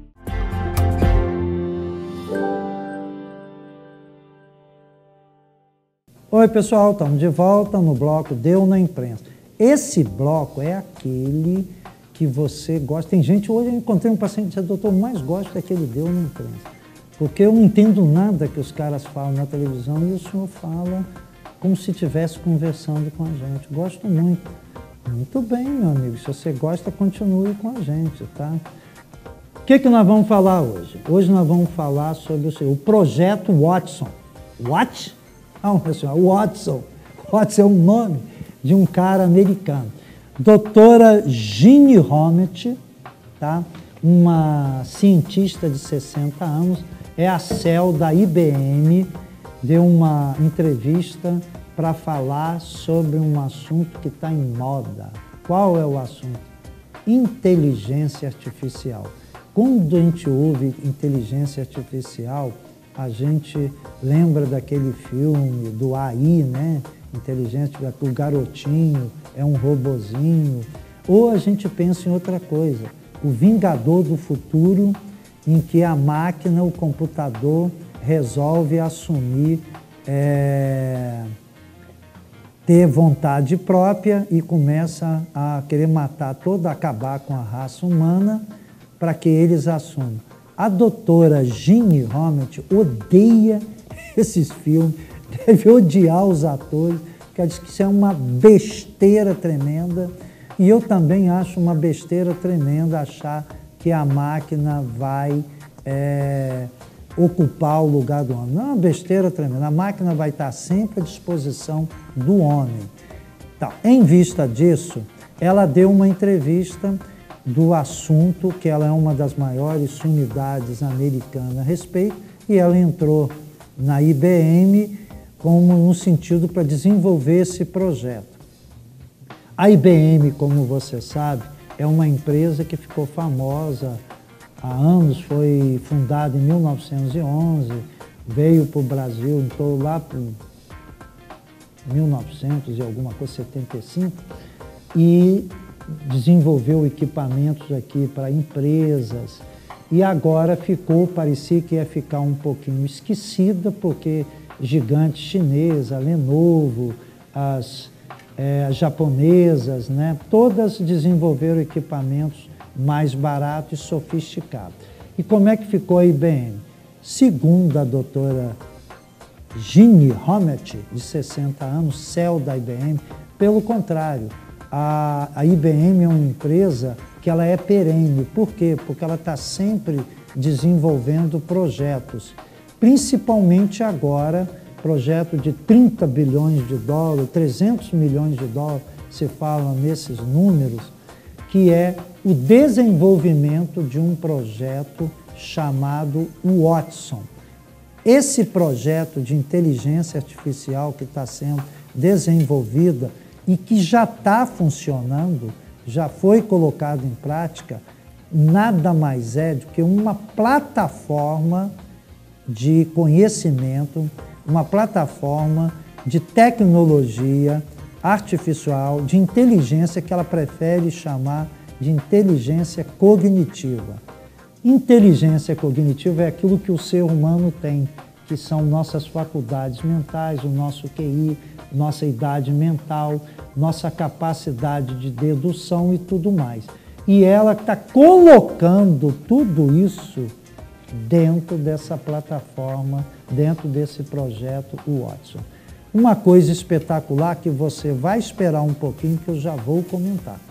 Oi pessoal, estamos de volta no bloco Deu na Imprensa. Esse bloco é aquele que você gosta. Tem gente, hoje eu encontrei um paciente que disse, doutor, mais gosto daquele Deu na Imprensa. Porque eu não entendo nada que os caras falam na televisão e o senhor fala como se estivesse conversando com a gente. Gosto muito. Muito bem, meu amigo. Se você gosta, continue com a gente, tá? O que, que nós vamos falar hoje? Hoje nós vamos falar sobre o, o projeto Watson. What? Ah, pessoal, Watson. Watson é o nome de um cara americano. Doutora Ginny Rometty, tá? Uma cientista de sessenta anos, é a C E O da I B M, deu uma entrevista para falar sobre um assunto que está em moda. Qual é o assunto? Inteligência artificial. Quando a gente ouve inteligência artificial, a gente lembra daquele filme do A I, né? Inteligência, o garotinho é um robozinho. Ou a gente pensa em outra coisa, o Vingador do Futuro, em que a máquina, o computador, resolve assumir, é, ter vontade própria e começa a querer matar toda, acabar com a raça humana para que eles assumam. A doutora Ginny Rometty odeia esses filmes, deve odiar os atores, porque ela diz que isso é uma besteira tremenda. E eu também acho uma besteira tremenda achar que a máquina vai é, ocupar o lugar do homem. Não é uma besteira tremenda, a máquina vai estar sempre à disposição do homem. Então, em vista disso, ela deu uma entrevista do assunto, que ela é uma das maiores unidades americanas a respeito, e ela entrou na I B M como no sentido para desenvolver esse projeto. A I B M, como você sabe, é uma empresa que ficou famosa há anos, foi fundada em mil novecentos e onze, veio para o Brasil, entrou lá para mil e novecentos e alguma coisa, setenta e cinco, e desenvolveu equipamentos aqui para empresas, e agora ficou, parecia que ia ficar um pouquinho esquecida, porque gigantes chinesas, a Lenovo, as, é, as japonesas, né, todas desenvolveram equipamentos mais baratos e sofisticados. E como é que ficou a I B M? Segundo a doutora Ginny Rometty, de sessenta anos, C E O da I B M, pelo contrário, a, a I B M é uma empresa que ela é perene. Por quê? Porque ela está sempre desenvolvendo projetos, principalmente agora, projeto de trinta bilhões de dólares, trezentos milhões de dólares, se fala nesses números, que é o desenvolvimento de um projeto chamado Watson. Esse projeto de inteligência artificial que está sendo desenvolvida e que já está funcionando, já foi colocado em prática, nada mais é do que uma plataforma de conhecimento, uma plataforma de tecnologia artificial, de inteligência, que ela prefere chamar de inteligência cognitiva. Inteligência cognitiva é aquilo que o ser humano tem, que são nossas faculdades mentais, o nosso Q I, nossa idade mental, nossa capacidade de dedução e tudo mais. E ela está colocando tudo isso dentro dessa plataforma, dentro desse projeto Watson. Uma coisa espetacular que você vai esperar um pouquinho, que eu já vou comentar.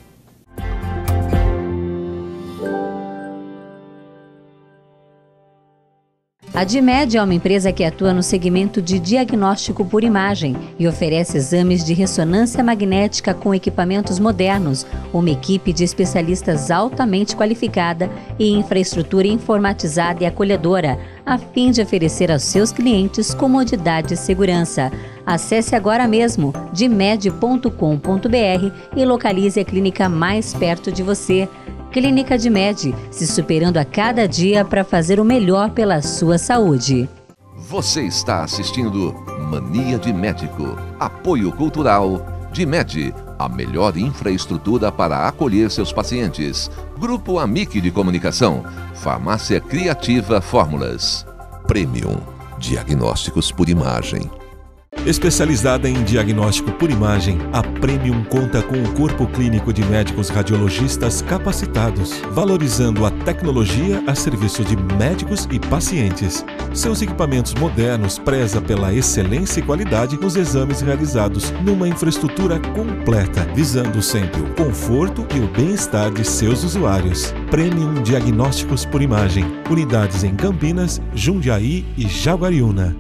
A DIMED é uma empresa que atua no segmento de diagnóstico por imagem e oferece exames de ressonância magnética com equipamentos modernos, uma equipe de especialistas altamente qualificada e infraestrutura informatizada e acolhedora, a fim de oferecer aos seus clientes comodidade e segurança. Acesse agora mesmo dimed ponto com ponto br e localize a clínica mais perto de você. Clínica DIMED, se superando a cada dia para fazer o melhor pela sua saúde. Você está assistindo Mania de Médico. Apoio Cultural DIMED, a melhor infraestrutura para acolher seus pacientes. Grupo Amic de Comunicação. Farmácia Criativa Fórmulas. Premium Diagnósticos por Imagem. Especializada em diagnóstico por imagem, a Premium conta com um corpo clínico de médicos radiologistas capacitados, valorizando a tecnologia a serviço de médicos e pacientes. Seus equipamentos modernos prezam pela excelência e qualidade nos exames realizados numa infraestrutura completa, visando sempre o conforto e o bem-estar de seus usuários. Premium Diagnósticos por Imagem, unidades em Campinas, Jundiaí e Jaguariúna.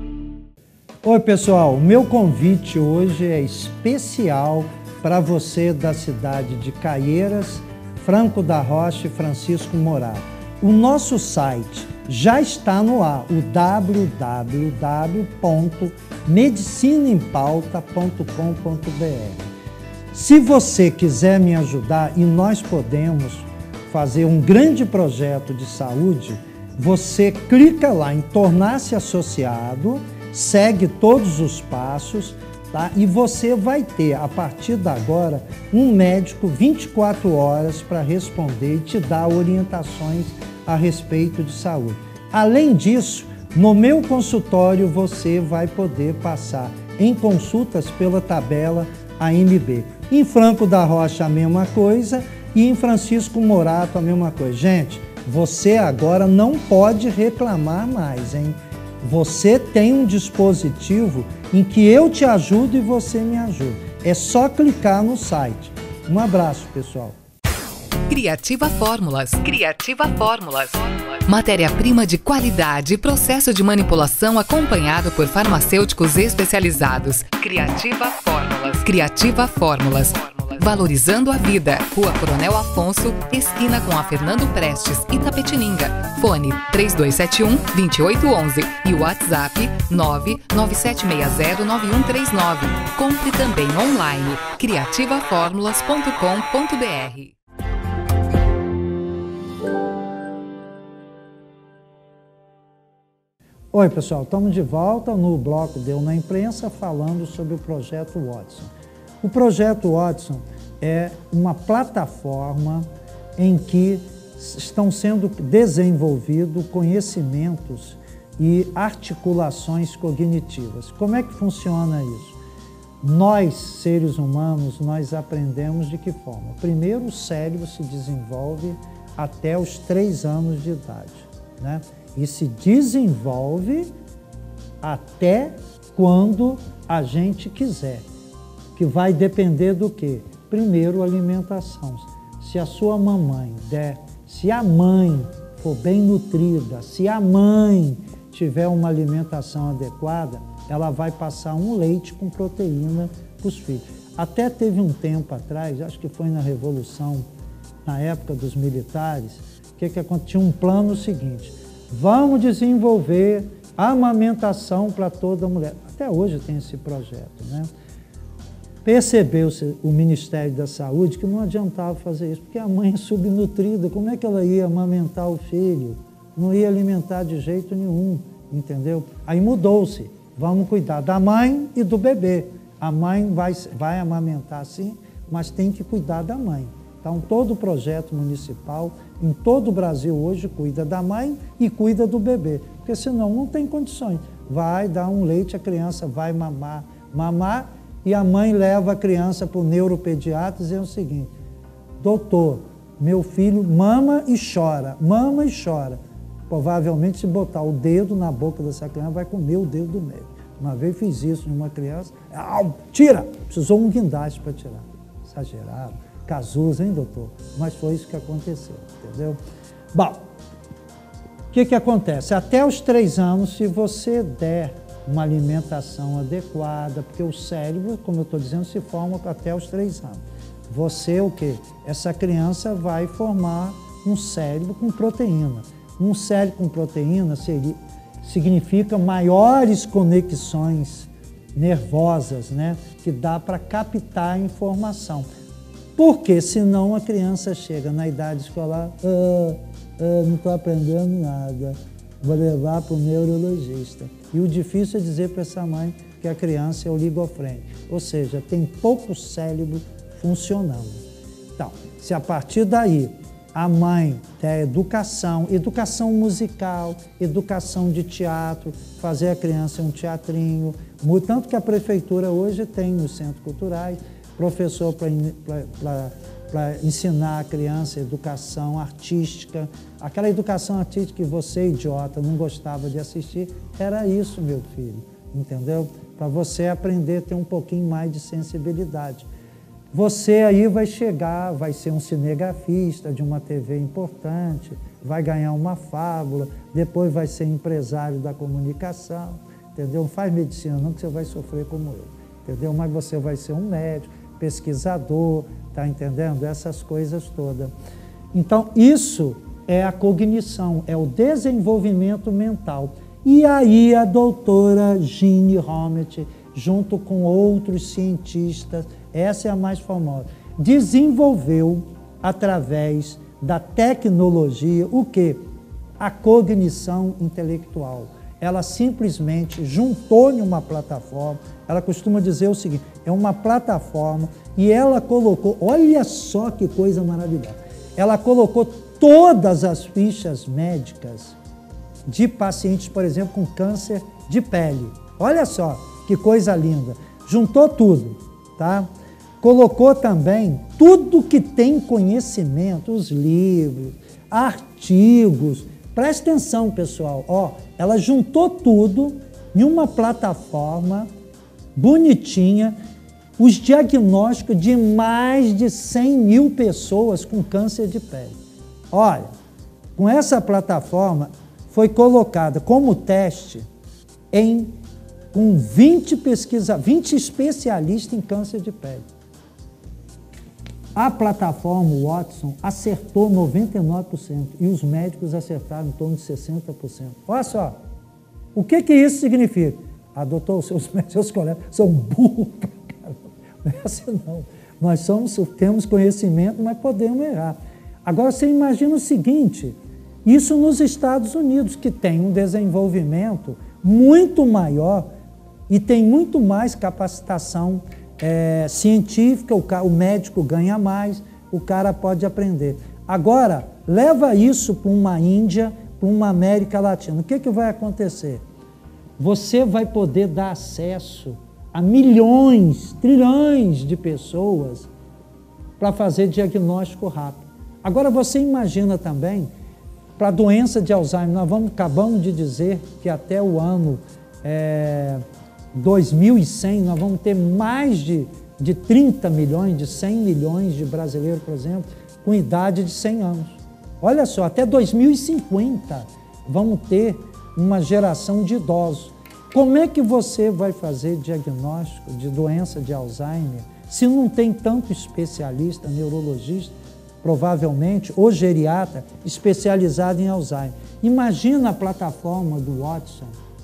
Oi pessoal, o meu convite hoje é especial para você da cidade de Caieiras, Franco da Rocha e Francisco Morato. O nosso site já está no ar, o w w w ponto medicina em pauta ponto com ponto b r. Se você quiser me ajudar e nós podemos fazer um grande projeto de saúde, você clica lá em tornar-se associado, segue todos os passos, tá? E você vai ter, a partir de agora, um médico vinte e quatro horas para responder e te dar orientações a respeito de saúde. Além disso, no meu consultório você vai poder passar em consultas pela tabela A M B. Em Franco da Rocha a mesma coisa e em Francisco Morato a mesma coisa. Gente, Você agora não pode reclamar mais, hein? Você tem um dispositivo em que eu te ajudo e você me ajuda. É só clicar no site. Um abraço, pessoal. Criativa Fórmulas. Criativa Fórmulas. Matéria-prima de qualidade e processo de manipulação acompanhado por farmacêuticos especializados. Criativa Fórmulas. Criativa Fórmulas. Valorizando a vida. Rua Coronel Afonso, esquina com a Fernando Prestes, Itapetininga. Fone três dois sete um, dois oito um um e WhatsApp nove nove sete seis zero nove um três nove. Compre também online criativa fórmulas ponto com ponto br. Oi, pessoal, estamos de volta no bloco Deu na Imprensa falando sobre o Projeto Watson. O Projeto Watson é uma plataforma em que estão sendo desenvolvidos conhecimentos e articulações cognitivas. Como é que funciona isso? Nós, seres humanos, nós aprendemos de que forma? Primeiro, o cérebro se desenvolve até os três anos de idade, né? E se desenvolve até quando a gente quiser, que vai depender do quê? Primeiro, alimentação. Se a sua mamãe der, se a mãe for bem nutrida, se a mãe tiver uma alimentação adequada, ela vai passar um leite com proteína para os filhos. Até teve um tempo atrás, acho que foi na Revolução, na época dos militares, que que tinha um plano seguinte: vamos desenvolver a amamentação para toda mulher. Até hoje tem esse projeto, né? Percebeu-se o Ministério da Saúde que não adiantava fazer isso, porque a mãe é subnutrida, como é que ela ia amamentar o filho? Não ia alimentar de jeito nenhum, entendeu? Aí mudou-se, vamos cuidar da mãe e do bebê. A mãe vai, vai amamentar sim, mas tem que cuidar da mãe. Então todo o projeto municipal, em todo o Brasil hoje, cuida da mãe e cuida do bebê, porque senão não tem condições. Vai dar um leite, a criança vai mamar, mamar, e a mãe leva a criança para o neuropediatra dizendo o seguinte: doutor, meu filho mama e chora, mama e chora. Provavelmente, se botar o dedo na boca dessa criança, vai comer o dedo do médico. Uma vez fiz isso em uma criança, tira! Precisou um guindaste para tirar. Exagerado, casuso, hein, doutor? Mas foi isso que aconteceu, entendeu? Bom, o que que acontece? Até os três anos, se você der uma alimentação adequada, porque o cérebro, como eu estou dizendo, se forma até os três anos. Você, o quê? Essa criança vai formar um cérebro com proteína. Um cérebro com proteína seria, significa maiores conexões nervosas, né? Que dá para captar a informação. Porque senão a criança chega na idade escolar, ah, ah, não estou aprendendo nada, vou levar para o neurologista. E o difícil é dizer para essa mãe que a criança é oligofrênica, ou seja, tem pouco cérebro funcionando. Então, se a partir daí a mãe der educação, educação musical, educação de teatro, fazer a criança um teatrinho, tanto que a prefeitura hoje tem nos centros culturais professor para ensinar a criança educação artística. Aquela educação artística que você, idiota, não gostava de assistir, era isso, meu filho, entendeu? Para você aprender a ter um pouquinho mais de sensibilidade. Você aí vai chegar, vai ser um cinegrafista de uma T V importante, vai ganhar uma fábula, depois vai ser empresário da comunicação, entendeu? Não faz medicina não, que você vai sofrer como eu, entendeu? Mas você vai ser um médico, pesquisador, tá entendendo? Essas coisas todas. Então, isso é a cognição, é o desenvolvimento mental. E aí a doutora Jeanne Homet, junto com outros cientistas, essa é a mais famosa, desenvolveu através da tecnologia o quê? A cognição intelectual. Ela simplesmente juntou em uma plataforma, ela costuma dizer o seguinte, é uma plataforma e ela colocou, olha só que coisa maravilhosa, ela colocou todas as fichas médicas de pacientes, por exemplo, com câncer de pele. Olha só que coisa linda, juntou tudo, tá? Colocou também tudo que tem conhecimento, os livros, artigos. Presta atenção, pessoal. Ó, ela juntou tudo em uma plataforma bonitinha, os diagnósticos de mais de cem mil pessoas com câncer de pele. Olha, com essa plataforma foi colocada como teste em, com vinte pesquisa, vinte especialistas em câncer de pele. A plataforma Watson acertou noventa e nove por cento e os médicos acertaram em torno de sessenta por cento. Olha só, o que que isso significa? Ah, doutor, seus, seus colegas são burros pra caramba. Não é assim não. Nós somos, temos conhecimento, mas podemos errar. Agora você imagina o seguinte, isso nos Estados Unidos, que tem um desenvolvimento muito maior e tem muito mais capacitação é, científica, o, o médico ganha mais, o cara pode aprender. Agora, leva isso para uma Índia, para uma América Latina. O que, que vai acontecer? Você vai poder dar acesso a milhões, trilhões de pessoas para fazer diagnóstico rápido. Agora você imagina também, para a doença de Alzheimer, nós vamos, acabamos de dizer que até o ano é, dois mil e cem nós vamos ter mais de, de trinta milhões, de cem milhões de brasileiros, por exemplo, com idade de cem anos. Olha só, até dois mil e cinquenta vamos ter uma geração de idosos. Como é que você vai fazer diagnóstico de doença de Alzheimer se não tem tanto especialista, neurologista, provavelmente, ou geriatra, especializado em Alzheimer? Imagina a plataforma do Watson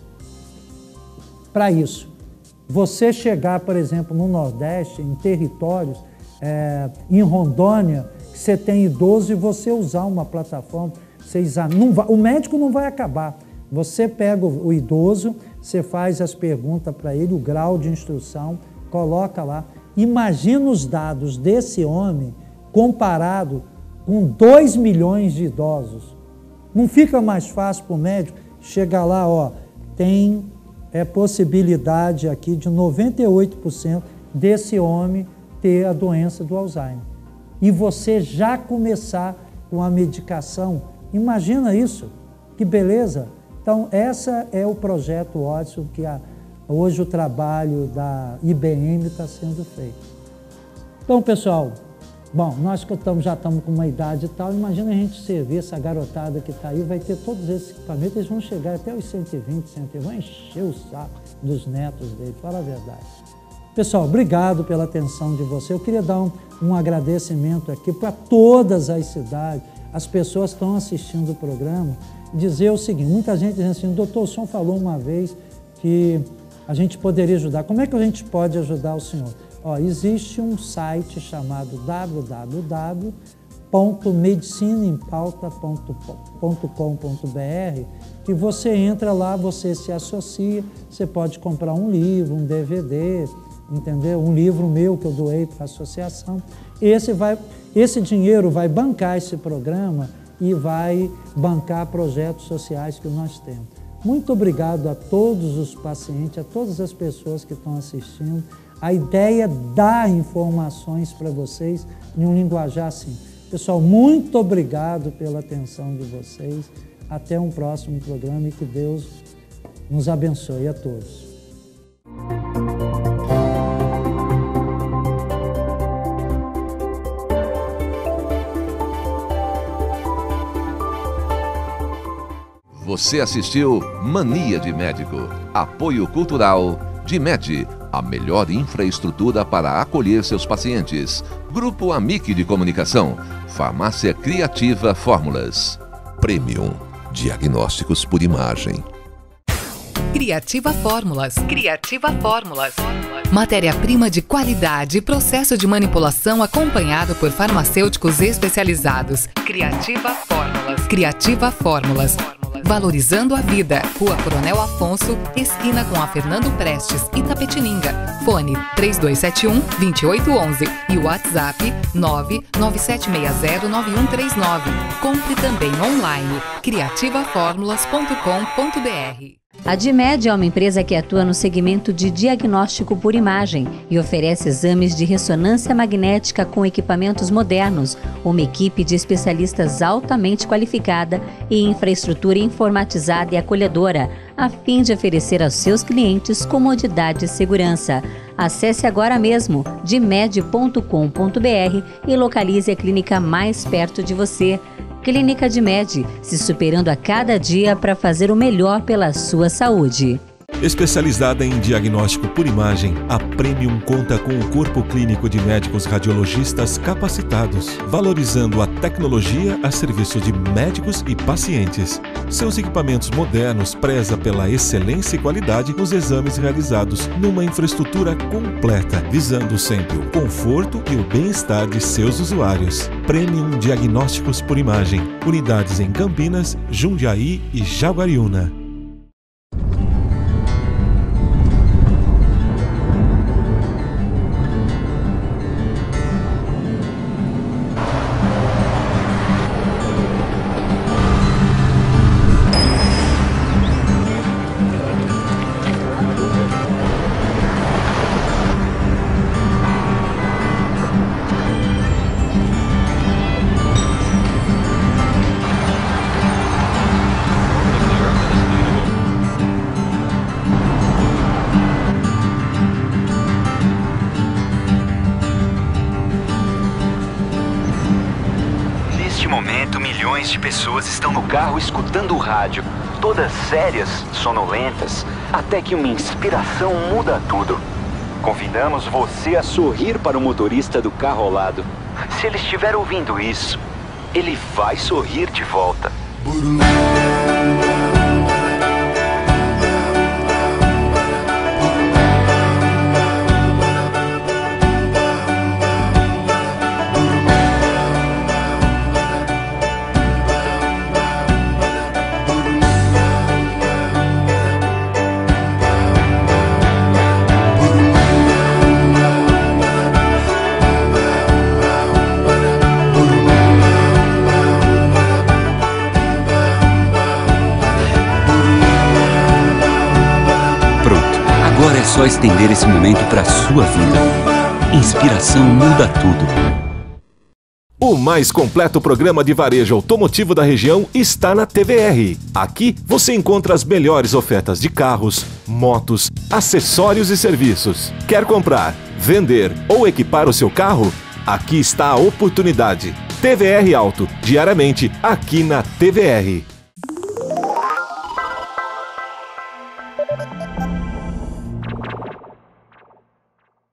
para isso. Você chegar, por exemplo, no Nordeste, em territórios, é, em Rondônia, que você tem idoso e você usar uma plataforma, você examina, não vai, o médico não vai acabar. Você pega o, o idoso, você faz as perguntas para ele, o grau de instrução, coloca lá. Imagina os dados desse homem comparado com dois milhões de idosos. Não fica mais fácil para o médico chegar lá, ó, tem é, possibilidade aqui de noventa e oito por cento desse homem ter a doença do Alzheimer. E você já começar com a medicação. Imagina isso, que beleza! Então, esse é o projeto Watson, que a, hoje o trabalho da I B M está sendo feito. Então, pessoal, bom, nós que estamos, já estamos com uma idade e tal, imagina a gente servir essa garotada que está aí, vai ter todos esses equipamentos, eles vão chegar até os cento e vinte, cento e vinte, vão encher o saco dos netos dele, fala a verdade. Pessoal, obrigado pela atenção de você. Eu queria dar um, um agradecimento aqui para todas as cidades, as pessoas que estão assistindo o programa, dizer o seguinte, muita gente diz assim, doutor, o senhor falou uma vez que a gente poderia ajudar. Como é que a gente pode ajudar o senhor? Ó, existe um site chamado w w w ponto medicina em pauta ponto com ponto b r que você entra lá, você se associa, você pode comprar um livro, um D V D, entendeu? Um livro meu que eu doei para a associação. Esse, vai, esse dinheiro vai bancar esse programa e vai bancar projetos sociais que nós temos. Muito obrigado a todos os pacientes, a todas as pessoas que estão assistindo. A ideia é dar informações para vocês em um linguajar assim. Pessoal, muito obrigado pela atenção de vocês. Até um próximo programa e que Deus nos abençoe a todos. Você assistiu Mania de Médico. Apoio cultural DIMED, a melhor infraestrutura para acolher seus pacientes. Grupo Amic de Comunicação. Farmácia Criativa Fórmulas. Premium. Diagnósticos por imagem. Criativa Fórmulas. Criativa Fórmulas. Matéria-prima de qualidade e processo de manipulação acompanhado por farmacêuticos especializados. Criativa Fórmulas. Criativa Fórmulas. Valorizando a vida. Rua Coronel Afonso, esquina com a Fernando Prestes, Itapetininga. Fone três dois sete um, dois oito um um e WhatsApp nove nove sete seis zero nove um três nove. Compre também online criativa fórmulas ponto com ponto b r. A DIMED é uma empresa que atua no segmento de diagnóstico por imagem e oferece exames de ressonância magnética com equipamentos modernos, uma equipe de especialistas altamente qualificada e infraestrutura informatizada e acolhedora, a fim de oferecer aos seus clientes comodidade e segurança. Acesse agora mesmo dimed ponto com ponto br e localize a clínica mais perto de você. Clínica DIMED, se superando a cada dia para fazer o melhor pela sua saúde. Especializada em diagnóstico por imagem, a Premium conta com um corpo clínico de médicos radiologistas capacitados, valorizando a tecnologia a serviço de médicos e pacientes. Seus equipamentos modernos prezam pela excelência e qualidade nos exames realizados numa infraestrutura completa, visando sempre o conforto e o bem-estar de seus usuários. Premium Diagnósticos por Imagem, unidades em Campinas, Jundiaí e Jaguariúna. Milhões de pessoas estão no carro escutando o rádio, todas sérias, sonolentas, até que uma inspiração muda tudo. Convidamos você a sorrir para o motorista do carro ao lado. Se ele estiver ouvindo isso, ele vai sorrir de volta. Agora é só estender esse momento para a sua vida. Inspiração muda tudo. O mais completo programa de varejo automotivo da região está na T V R. Aqui você encontra as melhores ofertas de carros, motos, acessórios e serviços. Quer comprar, vender ou equipar o seu carro? Aqui está a oportunidade. T V R Auto, diariamente aqui na T V R.